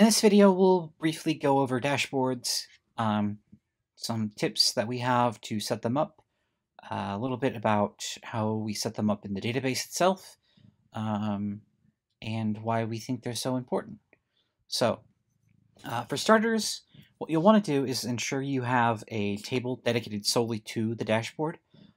In this video, we'll briefly go over dashboards, some tips that we have to set them up, a little bit about how we set them up in the database itself, and why we think they're so important. So, for starters, what you'll want to do is ensure you have a table dedicated solely to the dashboard.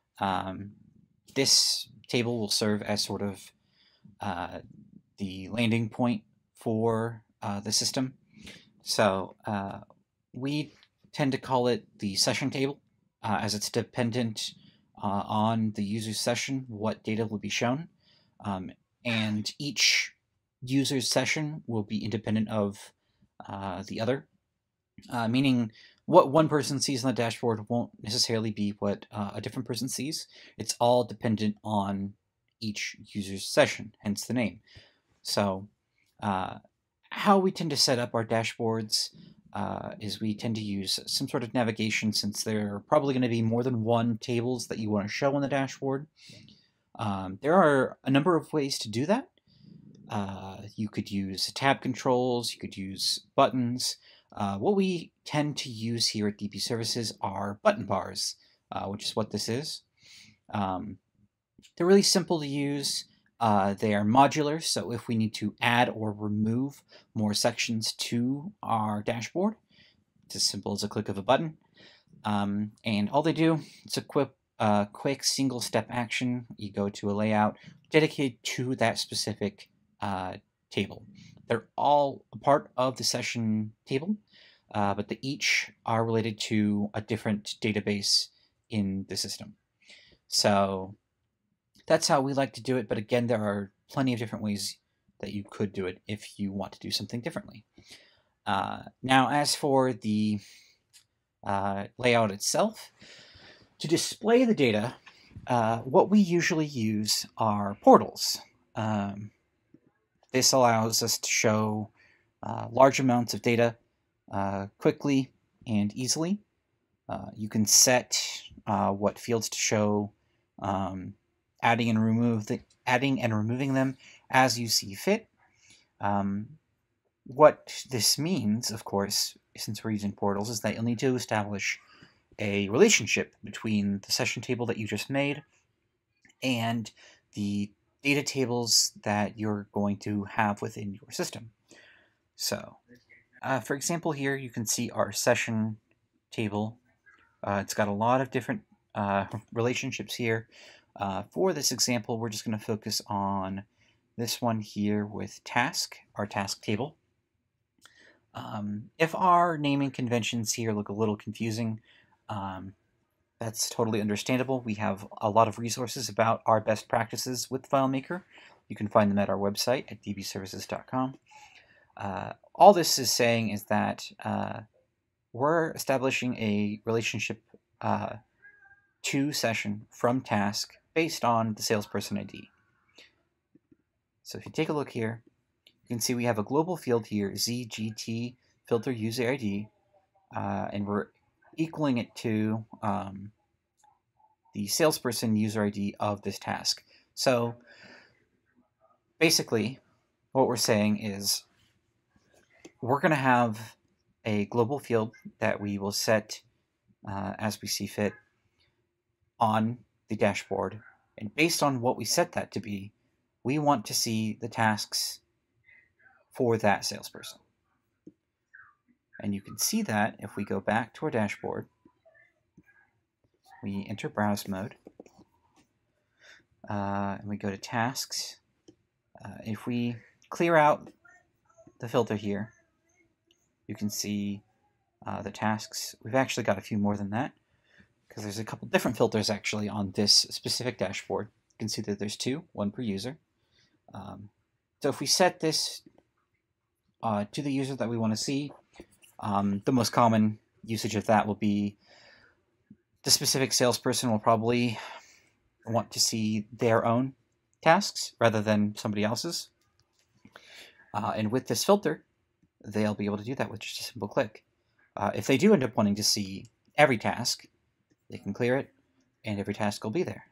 This table will serve as sort of the landing point for the system. So we tend to call it the session table, as it's dependent on the user's session what data will be shown, and each user's session will be independent of the other, meaning what one person sees on the dashboard won't necessarily be what a different person sees. It's all dependent on each user's session, hence the name. So how we tend to set up our dashboards is we tend to use some sort of navigation, since there are probably going to be more than one tables that you want to show on the dashboard. There are a number of ways to do that. You could use tab controls, you could use buttons. What we tend to use here at DB Services are button bars, which is what this is. They're really simple to use. They are modular, so if we need to add or remove more sections to our dashboard, it's as simple as a click of a button. And all they do, it's a quick single-step action. You go to a layout dedicated to that specific table. They're all a part of the session table, but they each are related to a different database in the system. So that's how we like to do it, but again, there are plenty of different ways that you could do it if you want to do something differently. Now, as for the layout itself, to display the data, what we usually use are portals. This allows us to show large amounts of data quickly and easily. You can set what fields to show, adding and removing them as you see fit. What this means, of course, since we're using portals, is that you'll need to establish a relationship between the session table that you just made and the data tables that you're going to have within your system. So, for example, here you can see our session table. It's got a lot of different relationships here. For this example, we're just going to focus on this one here with task, our task table. If our naming conventions here look a little confusing, that's totally understandable. We have a lot of resources about our best practices with FileMaker. You can find them at our website at dbservices.com. All this is saying is that we're establishing a relationship to session from task based on the salesperson ID. So if you take a look here, you can see we have a global field here, ZGT filter user ID, and we're equaling it to the salesperson user ID of this task. So basically, what we're saying is we're going to have a global field that we will set as we see fit on the dashboard, and based on what we set that to be, we want to see the tasks for that salesperson. And you can see that if we go back to our dashboard, we enter browse mode, and we go to tasks. If we clear out the filter here, you can see the tasks. We've actually got a few more than that, because there's a couple different filters actually on this specific dashboard. You can see that there's two, one per user. So if we set this to the user that we want to see, the most common usage of that will be the specific salesperson will probably want to see their own tasks rather than somebody else's. And with this filter, they'll be able to do that with just a simple click. If they do end up wanting to see every task, they can clear it, and every task will be there.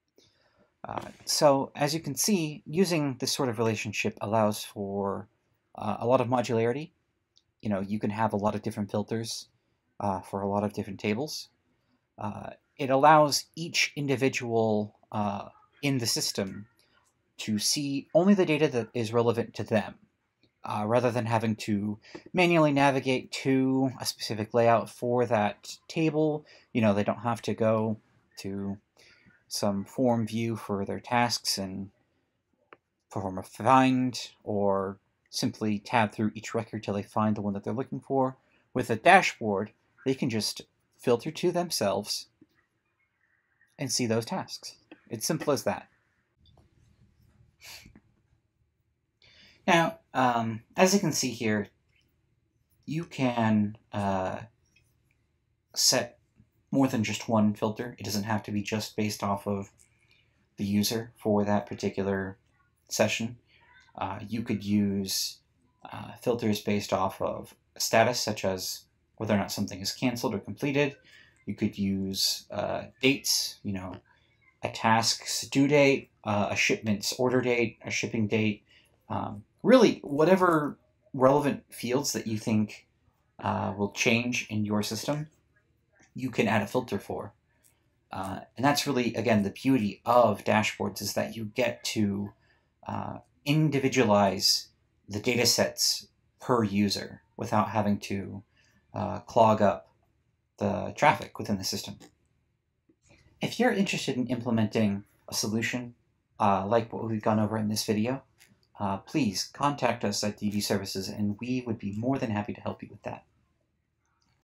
So as you can see, using this sort of relationship allows for a lot of modularity. You can have a lot of different filters for a lot of different tables. It allows each individual in the system to see only the data that is relevant to them, rather than having to manually navigate to a specific layout for that table. They don't have to go to some form view for their tasks and perform a find, or simply tab through each record till they find the one that they're looking for. With a dashboard, they can just filter to themselves and see those tasks. It's simple as that. Now, as you can see here, you can set more than just one filter. It doesn't have to be just based off of the user for that particular session. You could use filters based off of status, such as whether or not something is canceled or completed. You could use dates, a task's due date, a shipment's order date, a shipping date, really whatever relevant fields that you think will change in your system, you can add a filter for. And that's really, again, the beauty of dashboards, is that you get to individualize the data sets per user without having to clog up the traffic within the system. If you're interested in implementing a solution like what we've gone over in this video, please contact us at DB Services, and we would be more than happy to help you with that.